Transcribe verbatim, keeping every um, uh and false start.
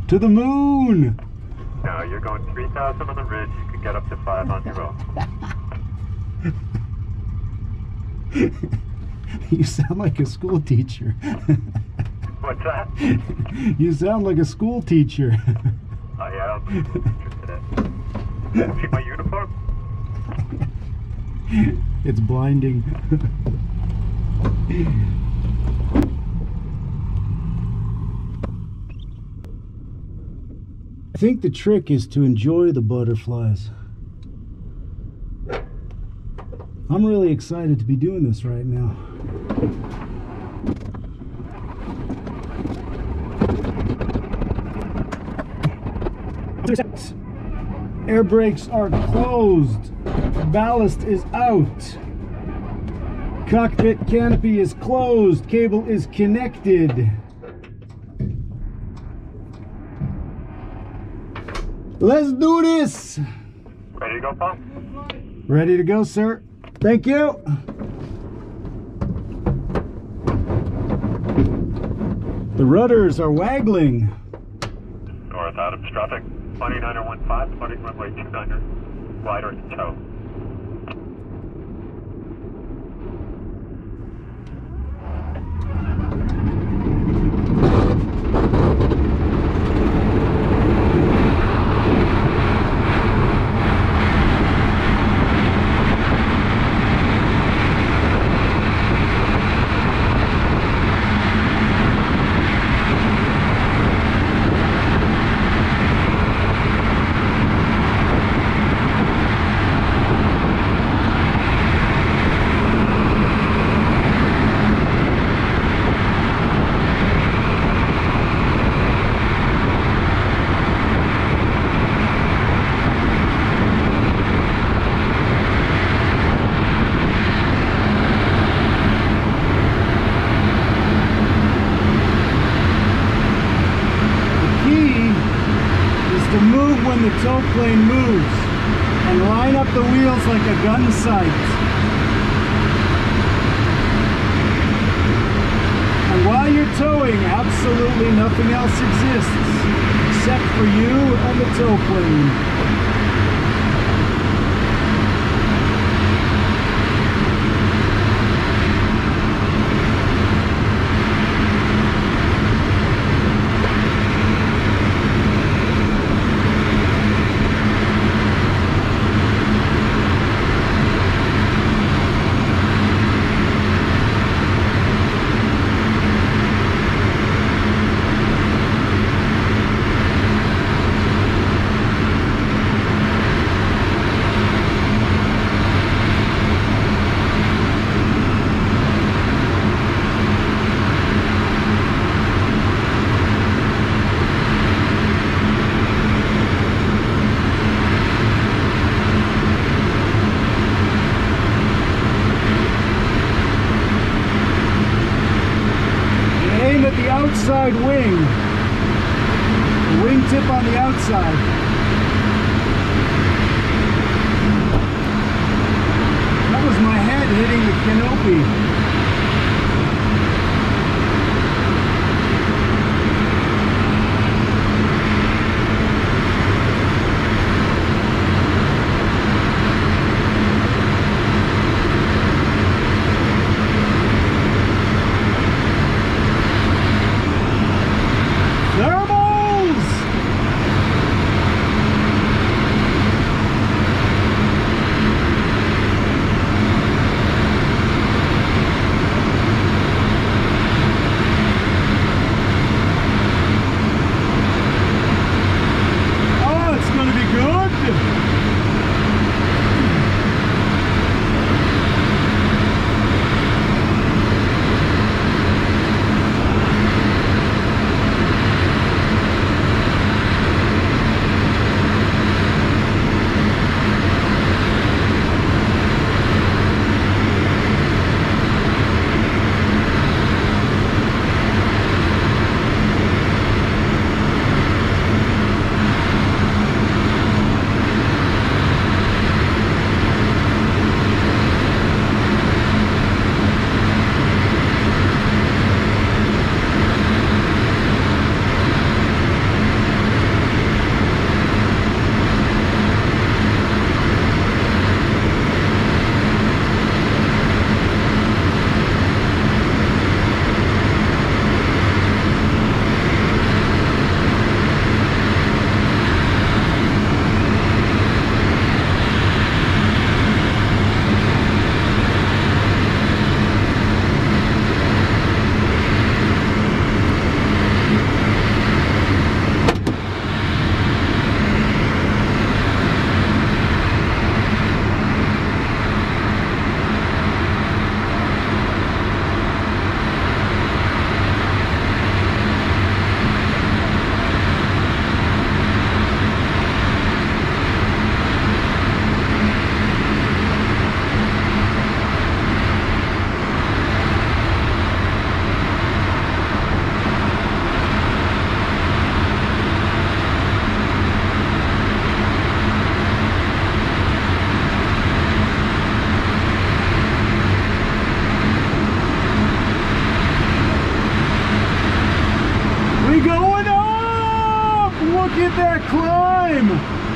To the moon! No, you're going three thousand on the ridge. You can get up to five on your own. You sound like a school teacher. What's that? You sound like a school teacher. I am a school teacher today. See my uniform? It's blinding. I think the trick is to enjoy the butterflies. I'm really excited to be doing this right now. Air brakes are closed. Ballast is out. Cockpit canopy is closed. Cable is connected. Let's do this. Ready to go, Paul? Ready to go, sir. Thank you. The rudders are waggling. North Adams traffic, twenty-niner one five, twenty runway two niner, wider to tow. When the tow plane moves and line up the wheels like a gun sight. And while you're towing, absolutely nothing else exists except for you and the tow plane. Outside wing, the wingtip on the outside. That was my head hitting the canopy. that climb!